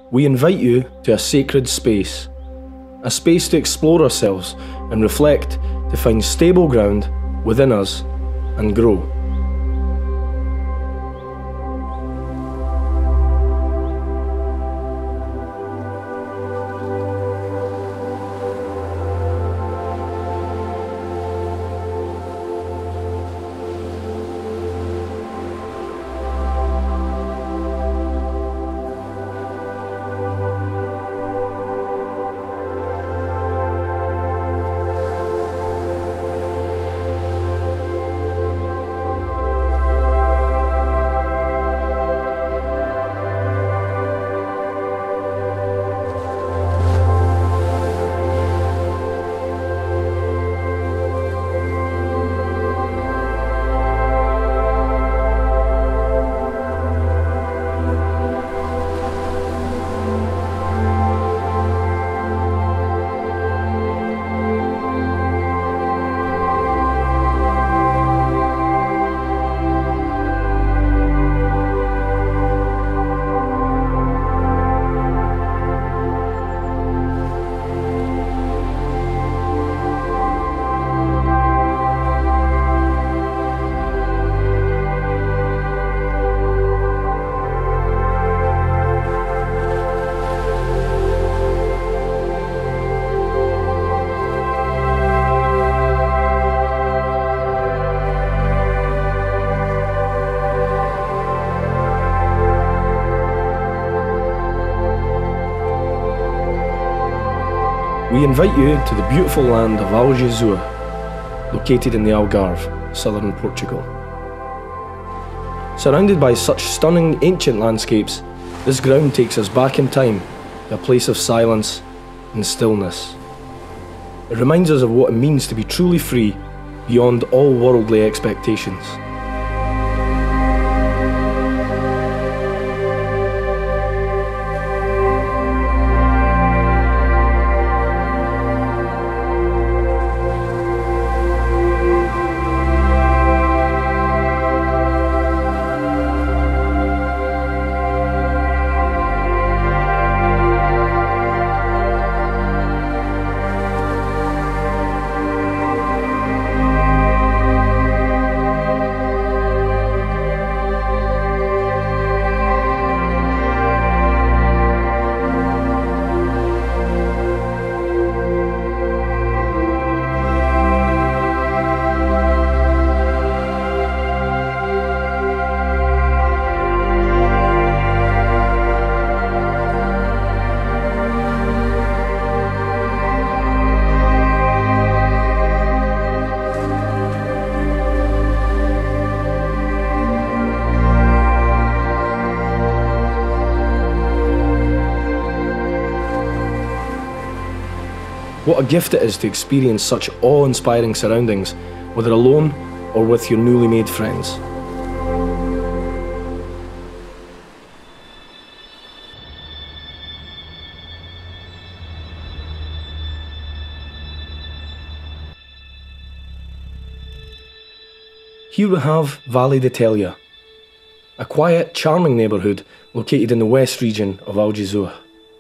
we invite you to a sacred space. A space to explore ourselves and reflect, to find stable ground within us and grow. We invite you to the beautiful land of Aljezur, located in the Algarve, southern Portugal. Surrounded by such stunning ancient landscapes, this ground takes us back in time to a place of silence and stillness. It reminds us of what it means to be truly free beyond all worldly expectations. What a gift it is to experience such awe-inspiring surroundings, whether alone or with your newly made friends. Here we have Valle d'Italia, a quiet, charming neighbourhood located in the west region of Aljezur.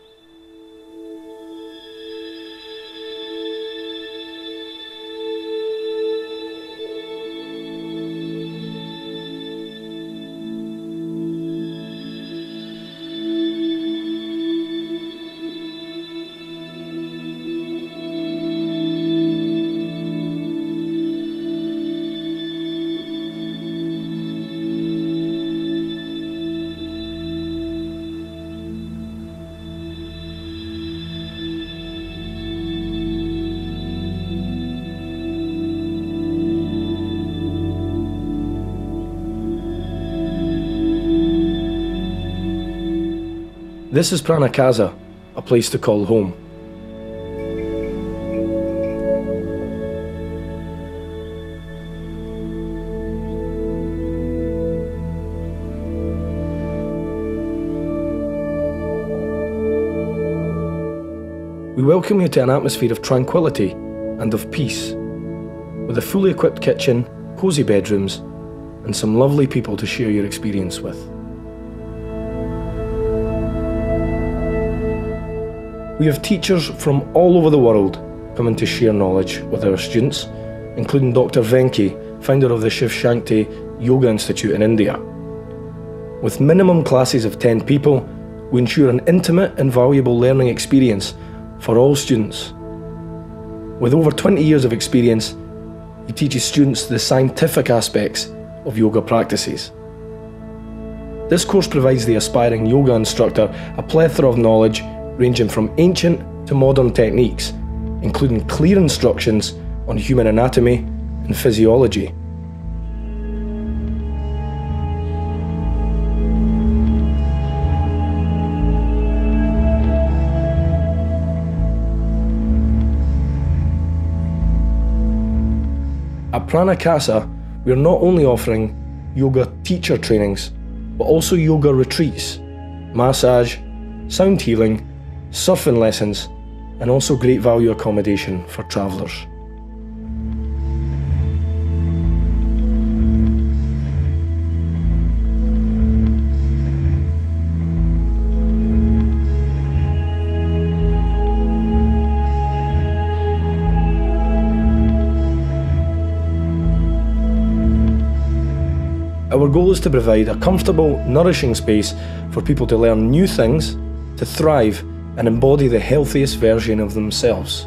This is Prana, Casa, a place to call home. We welcome you to an atmosphere of tranquility and of peace, with a fully equipped kitchen, cosy bedrooms, and some lovely people to share your experience with. We have teachers from all over the world coming to share knowledge with our students, including Dr. Venki, founder of the Shiv Shankti Yoga Institute in India. With minimum classes of 10 people, we ensure an intimate and valuable learning experience for all students. With over 20 years of experience, he teaches students the scientific aspects of yoga practices. This course provides the aspiring yoga instructor a plethora of knowledge ranging from ancient to modern techniques, including clear instructions on human anatomy and physiology. At Prana Casa, we are not only offering yoga teacher trainings, but also yoga retreats, massage, sound healing, surfing lessons, and also great value accommodation for travellers. Our goal is to provide a comfortable, nourishing space for people to learn new things, to thrive, and embody the healthiest version of themselves.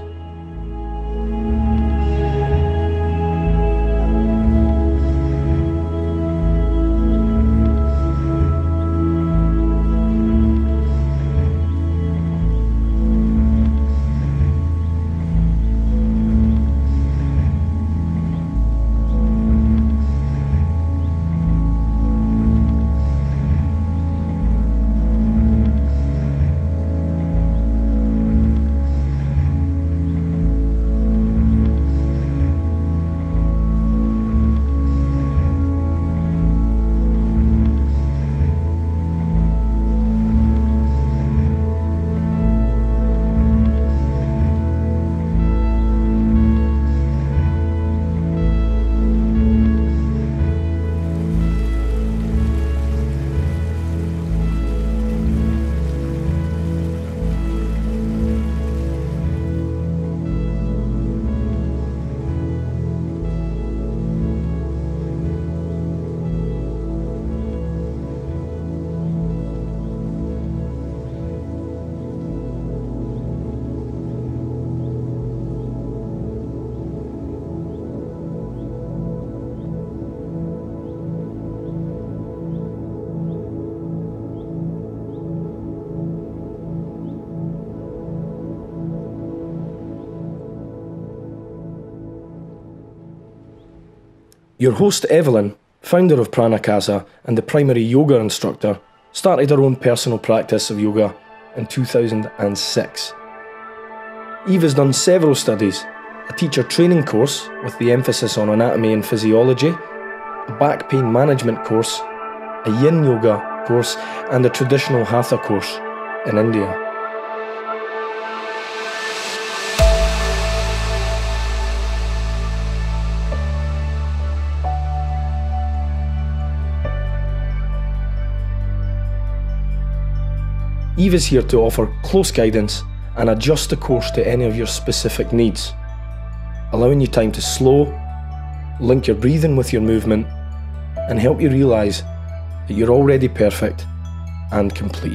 Your host Evelyn, founder of Prana Casa and the primary yoga instructor, started her own personal practice of yoga in 2006. Eve has done several studies, a teacher training course with the emphasis on anatomy and physiology, a back pain management course, a yin yoga course, and a traditional hatha course in India. Eve is here to offer close guidance and adjust the course to any of your specific needs, allowing you time to slow, link your breathing with your movement, and help you realise that you're already perfect and complete.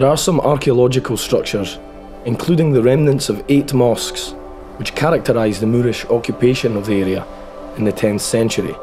There are some archaeological structures, including the remnants of 8 mosques, which characterise the Moorish occupation of the area in the 10th century.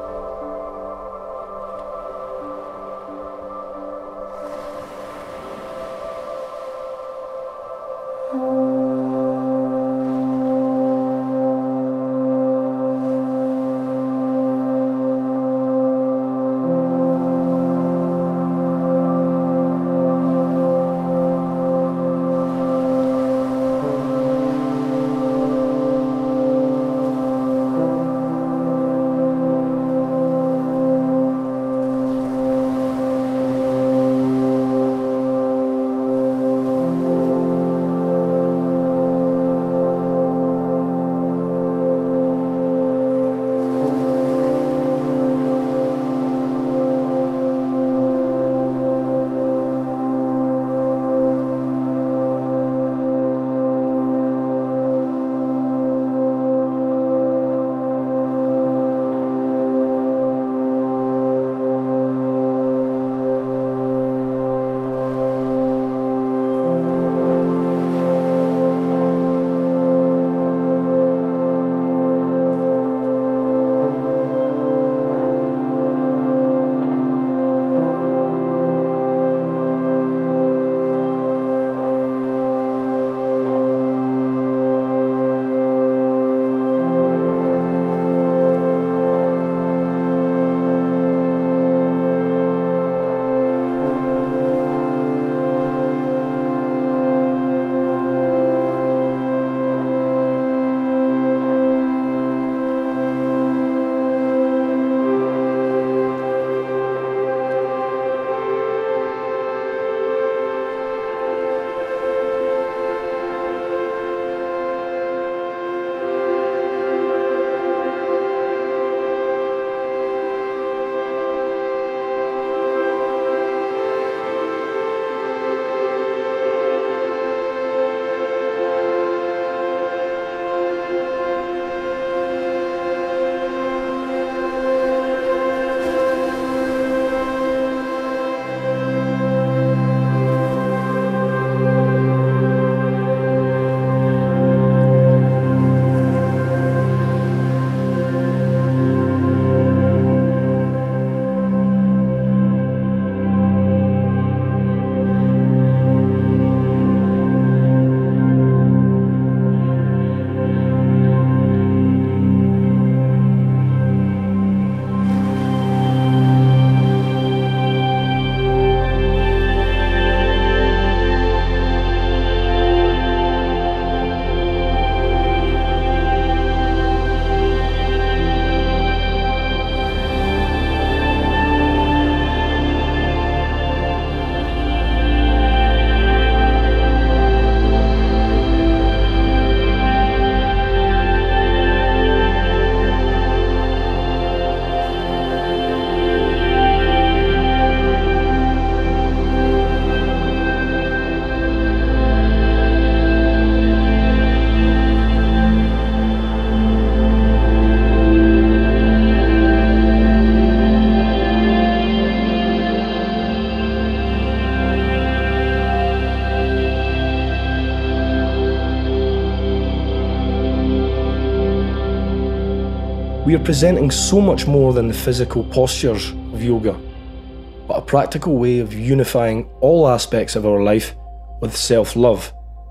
We are presenting so much more than the physical postures of yoga, but a practical way of unifying all aspects of our life with self-love.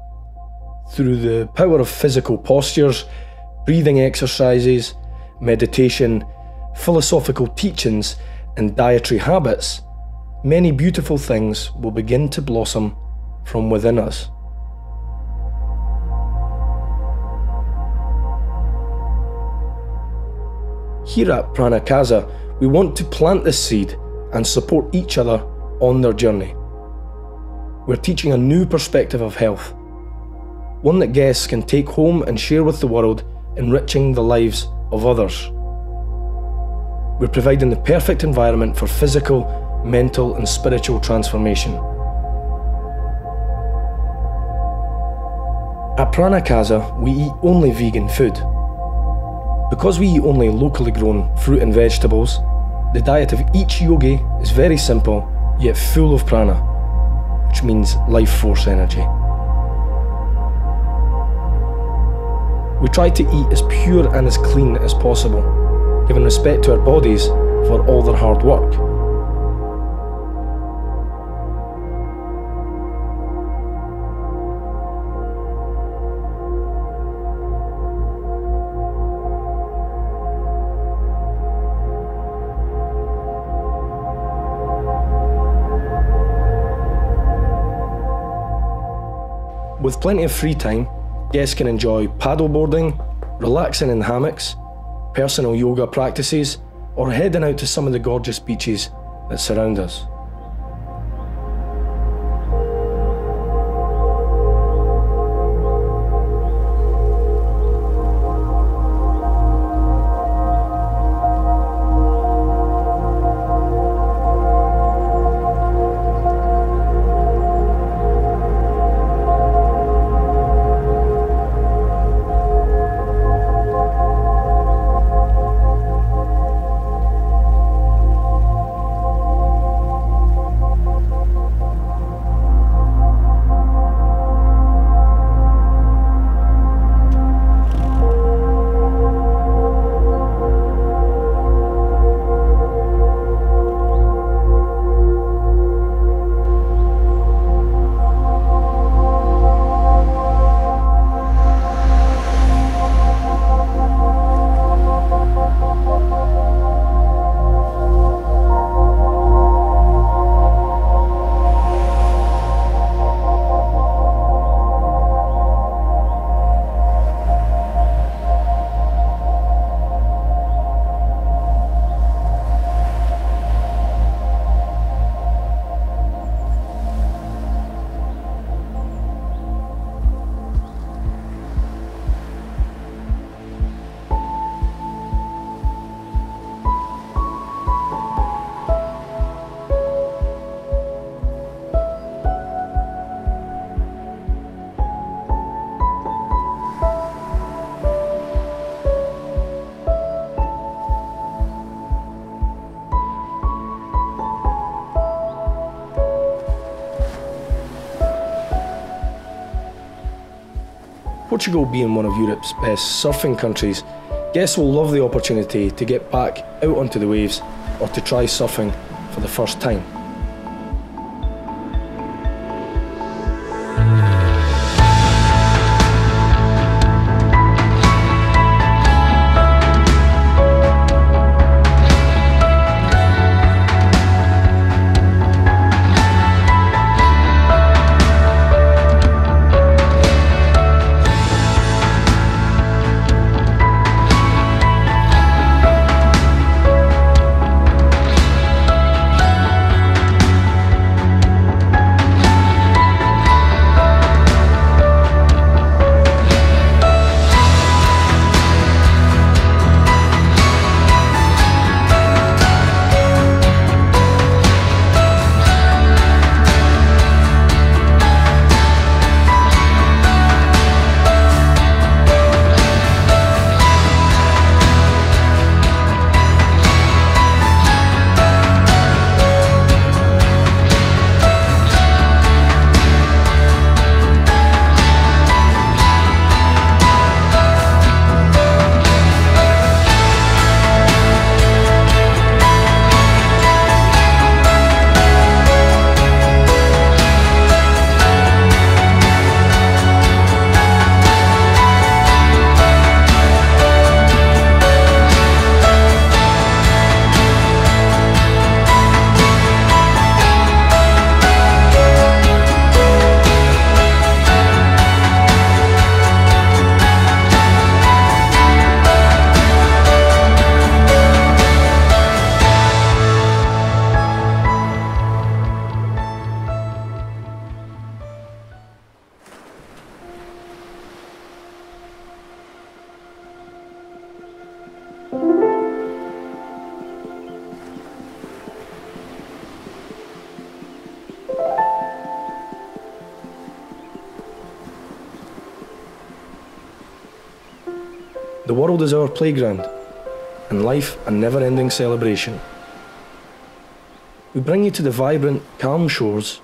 Through the power of physical postures, breathing exercises, meditation, philosophical teachings, and dietary habits, many beautiful things will begin to blossom from within us. Here at Prana Casa, we want to plant this seed and support each other on their journey. We're teaching a new perspective of health, one that guests can take home and share with the world, enriching the lives of others. We're providing the perfect environment for physical, mental and spiritual transformation. At Prana Casa, we eat only vegan food. Because we eat only locally grown fruit and vegetables, the diet of each yogi is very simple, yet full of prana. which means life force energy. We try to eat as pure and as clean as possible, giving respect to our bodies for all their hard work. With plenty of free time, guests can enjoy paddleboarding, relaxing in hammocks, personal yoga practices, or heading out to some of the gorgeous beaches that surround us. Portugal being one of Europe's best surfing countries, guests will love the opportunity to get back out onto the waves or to try surfing for the first time. The world is our playground, and life a never-ending celebration. We bring you to the vibrant, calm shores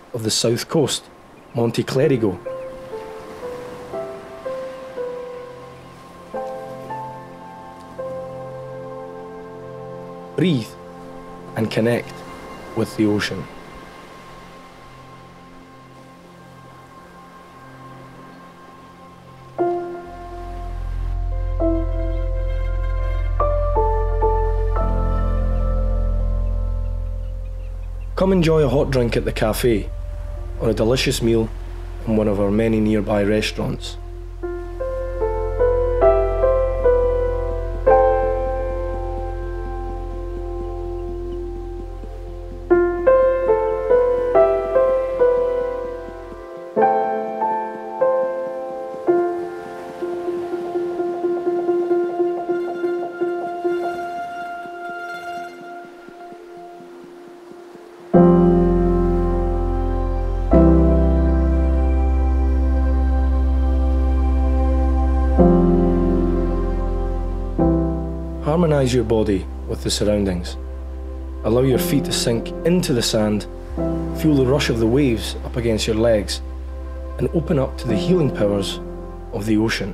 of the south coast, Monte Clerigo. Breathe and connect with the ocean. Come enjoy a hot drink at the cafe, or a delicious meal in one of our many nearby restaurants. Harmonise your body with the surroundings. Allow your feet to sink into the sand, feel the rush of the waves up against your legs, and open up to the healing powers of the ocean.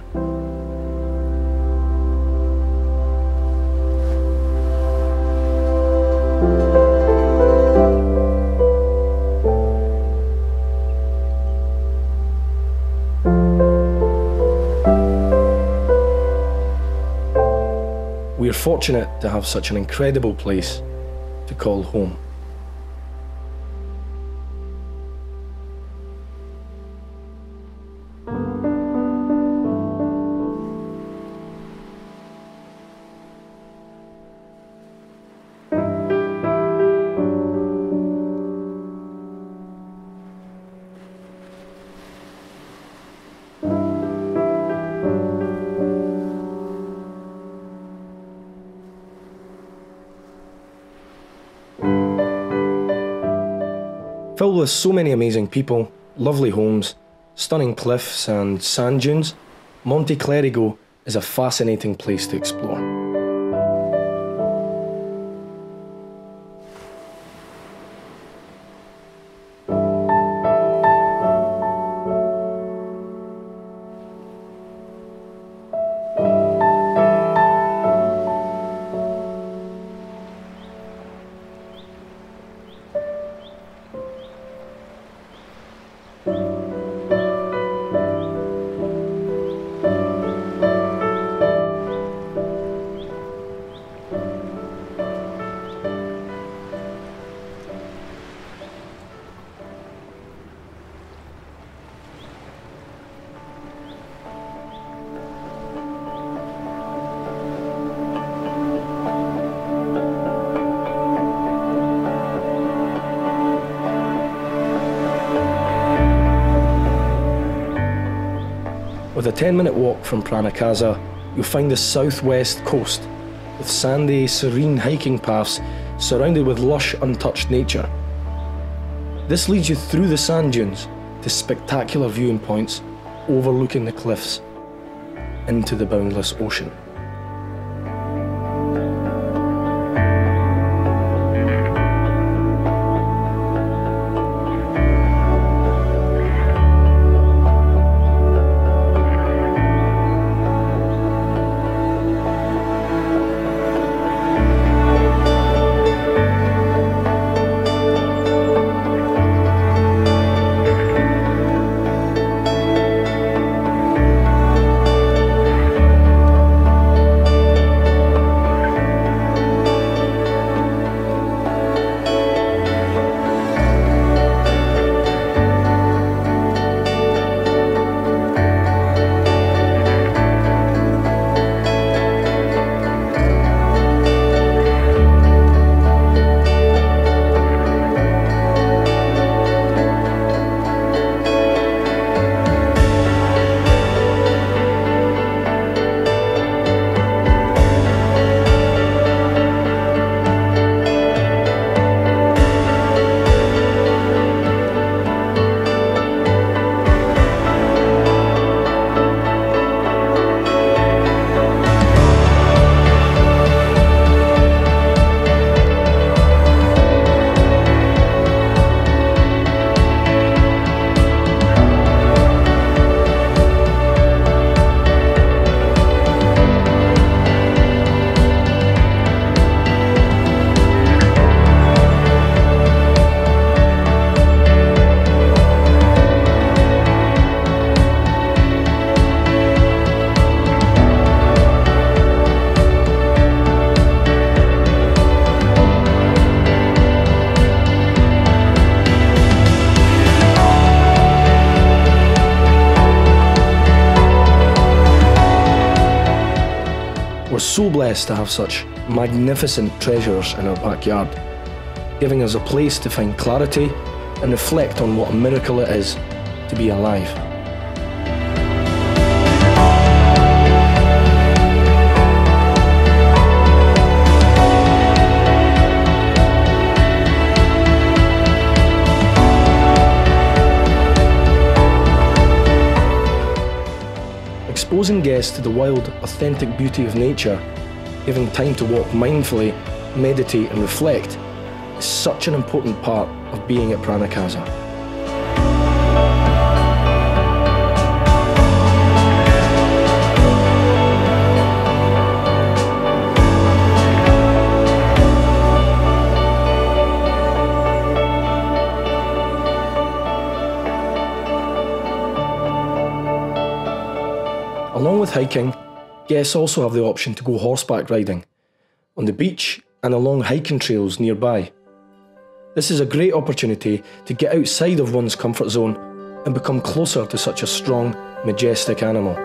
We are fortunate to have such an incredible place to call home. Filled with so many amazing people, lovely homes, stunning cliffs and sand dunes, Monte Clerigo is a fascinating place to explore. With a 10-minute walk from Prana, Casa, you'll find the southwest coast with sandy, serene hiking paths surrounded with lush, untouched nature. This leads you through the sand dunes to spectacular viewing points overlooking the cliffs into the boundless ocean. We're so blessed to have such magnificent treasures in our backyard, giving us a place to find clarity and reflect on what a miracle it is to be alive. Exposing guests to the wild, authentic beauty of nature, giving time to walk mindfully, meditate and reflect, is such an important part of being at Prana Casa. Along with hiking, guests also have the option to go horseback riding, on the beach and along hiking trails nearby. This is a great opportunity to get outside of one's comfort zone and become closer to such a strong, majestic animal.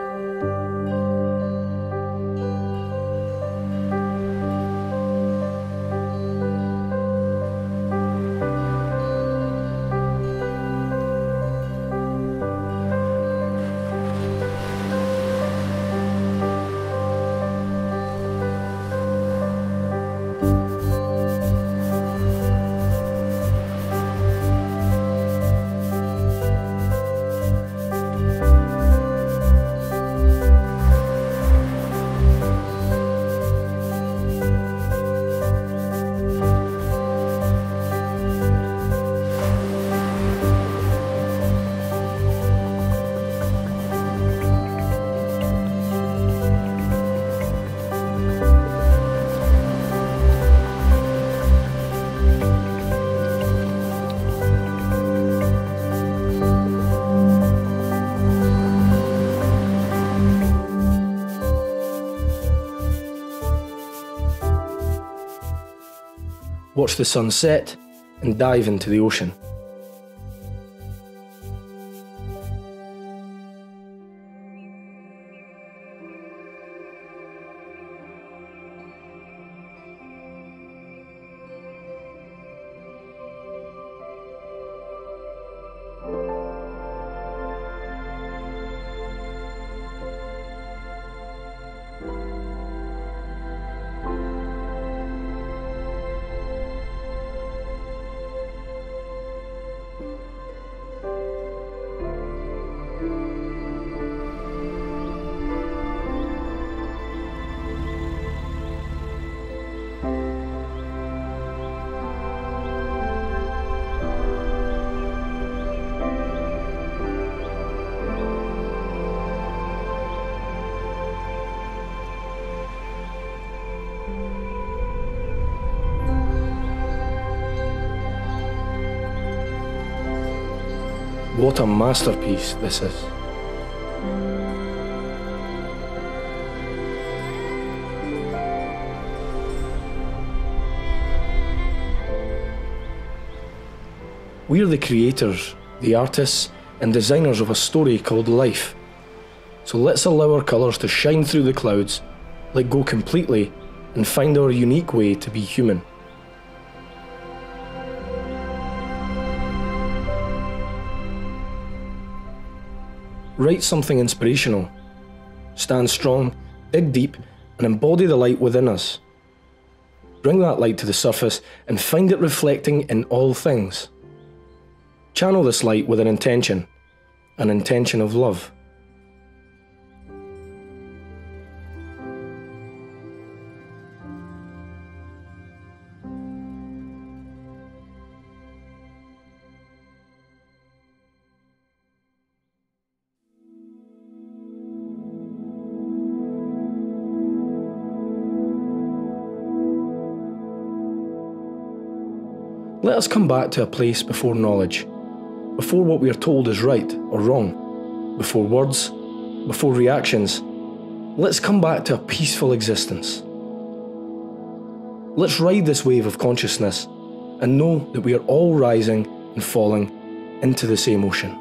Watch the sun set and dive into the ocean. What a masterpiece this is. We are the creators, the artists and designers of a story called life. So let's allow our colours to shine through the clouds, let go completely and find our unique way to be human. Write something inspirational. Stand strong, dig deep, and embody the light within us. Bring that light to the surface and find it reflecting in all things. Channel this light with an intention of love. Let us come back to a place before knowledge, before what we are told is right or wrong, before words, before reactions. Let's come back to a peaceful existence. Let's ride this wave of consciousness and know that we are all rising and falling into the same ocean.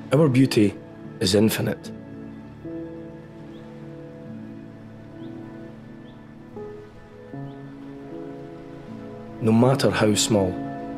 Our beauty is infinite. No matter how small.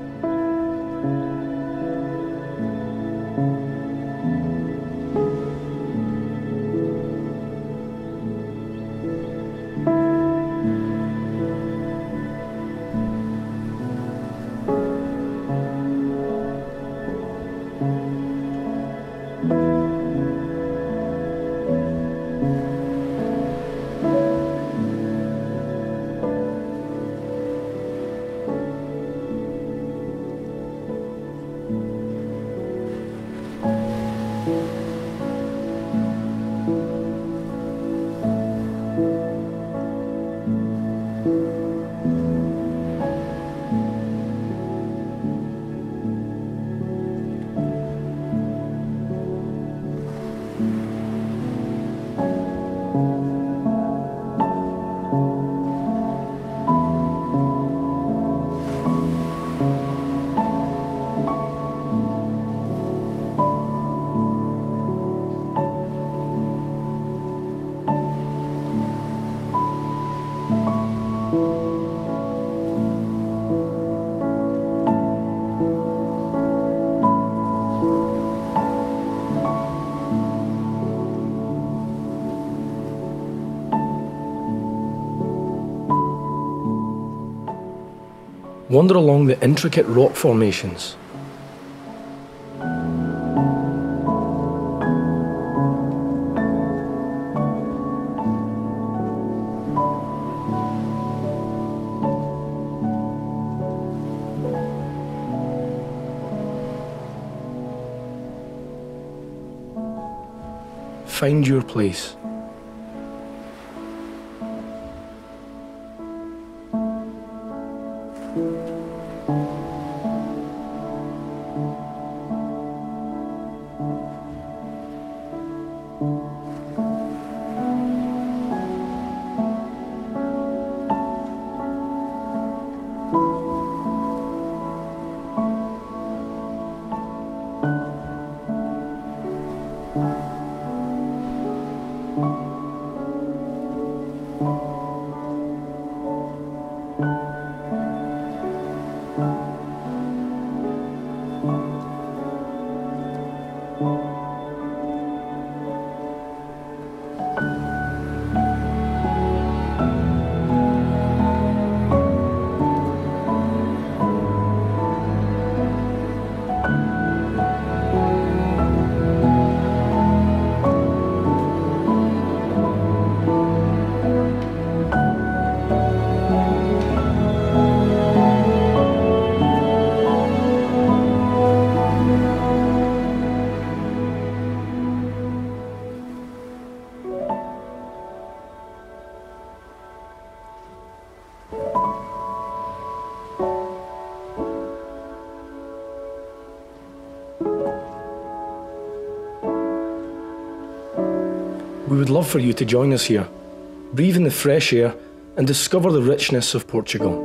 Wander along the intricate rock formations. Find your place. We would love for you to join us here, breathe in the fresh air and discover the richness of Portugal.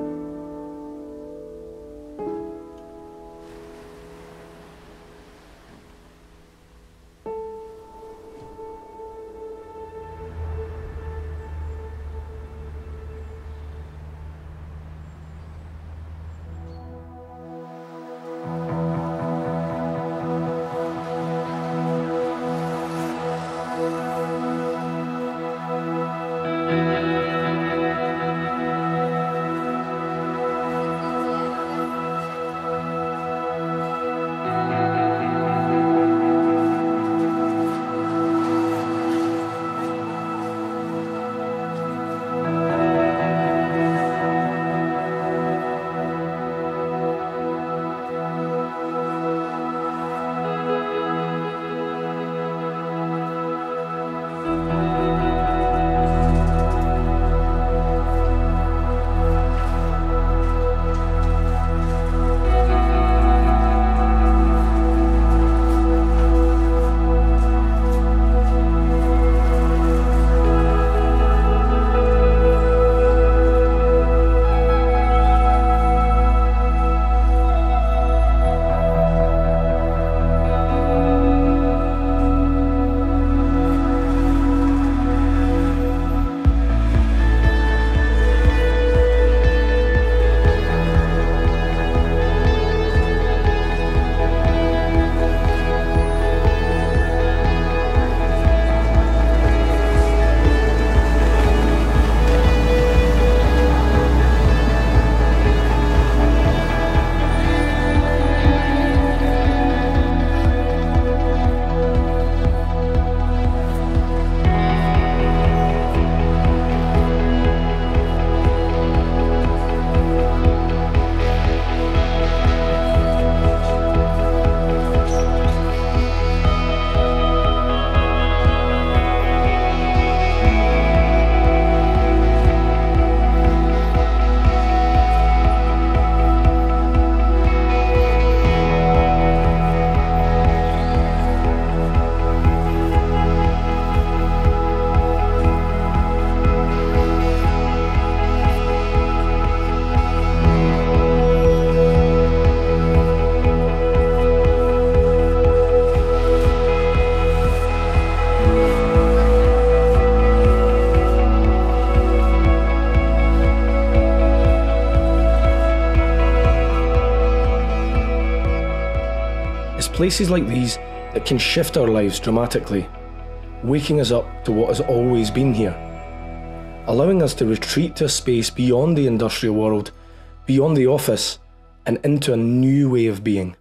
places like these that can shift our lives dramatically, waking us up to what has always been here, allowing us to retreat to a space beyond the industrial world, beyond the office, and into a new way of being.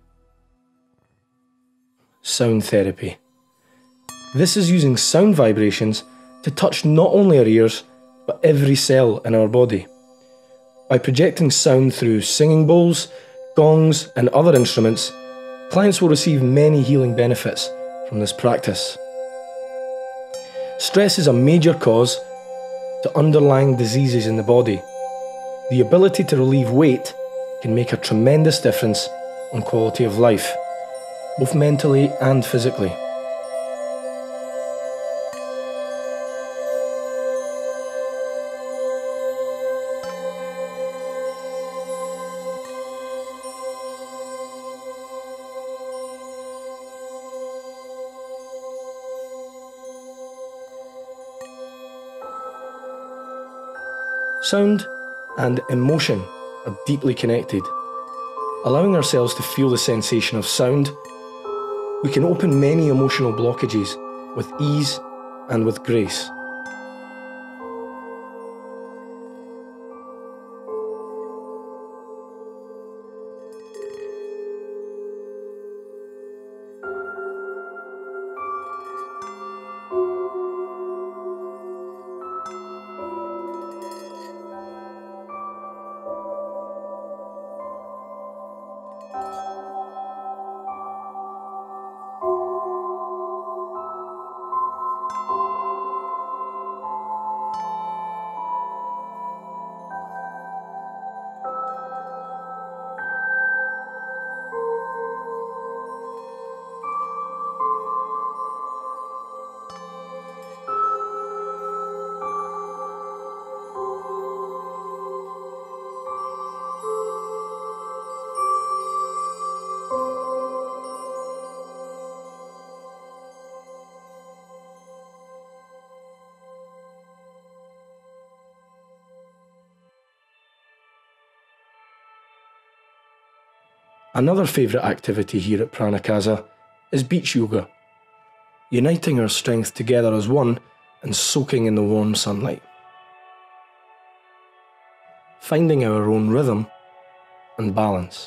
Sound therapy. This is using sound vibrations to touch not only our ears, but every cell in our body. By projecting sound through singing bowls, gongs, and other instruments, clients will receive many healing benefits from this practice. Stress is a major cause to underlying diseases in the body. The ability to relieve weight can make a tremendous difference on quality of life, both mentally and physically. Sound and emotion are deeply connected. Allowing ourselves to feel the sensation of sound, we can open many emotional blockages with ease and with grace. Another favourite activity here at Prana Casa is beach yoga, uniting our strength together as one and soaking in the warm sunlight. Finding our own rhythm and balance.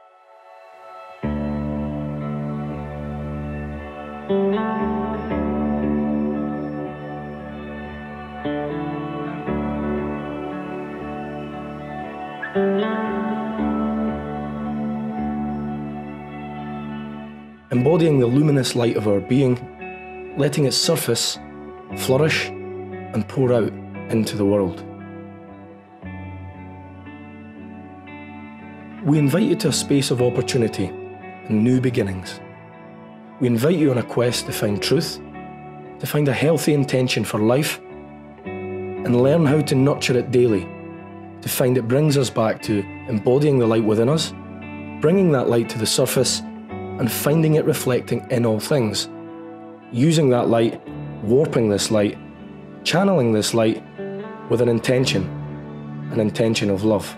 Embodying the luminous light of our being, letting it surface, flourish, and pour out into the world. We invite you to a space of opportunity and new beginnings. We invite you on a quest to find truth, to find a healthy intention for life, and learn how to nurture it daily, to find it brings us back to embodying the light within us, bringing that light to the surface, and finding it reflecting in all things. Using that light, warping this light, channeling this light with an intention of love.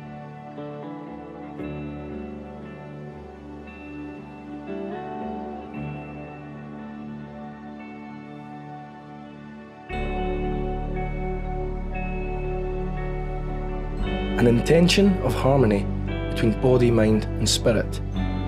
An intention of harmony between body, mind, and spirit.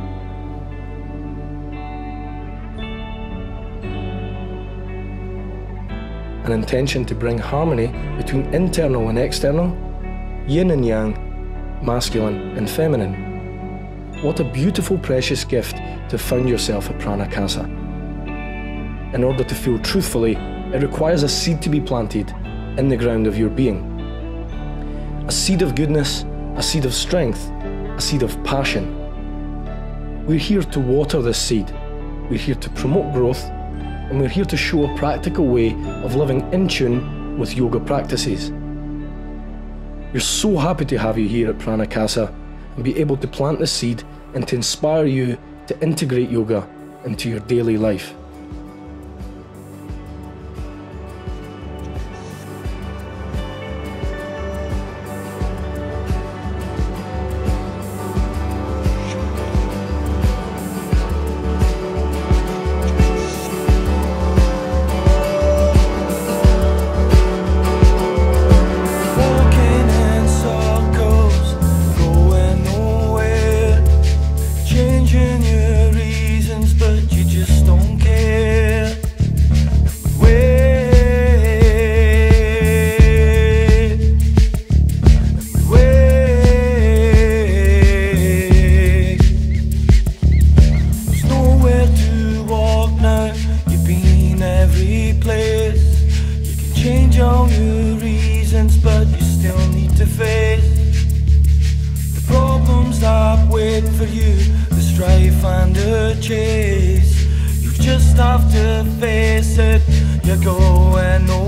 An intention to bring harmony between internal and external, yin and yang, masculine and feminine. What a beautiful, precious gift to have found yourself at Prana Casa. In order to feel truthfully, it requires a seed to be planted in the ground of your being. A seed of goodness, a seed of strength, a seed of passion. We're here to water this seed. We're here to promote growth, and we're here to show a practical way of living in tune with yoga practices. We're so happy to have you here at Prana Casa and be able to plant the seed and to inspire you to integrate yoga into your daily life. find a chase. You just have to face it. You're going nowhere.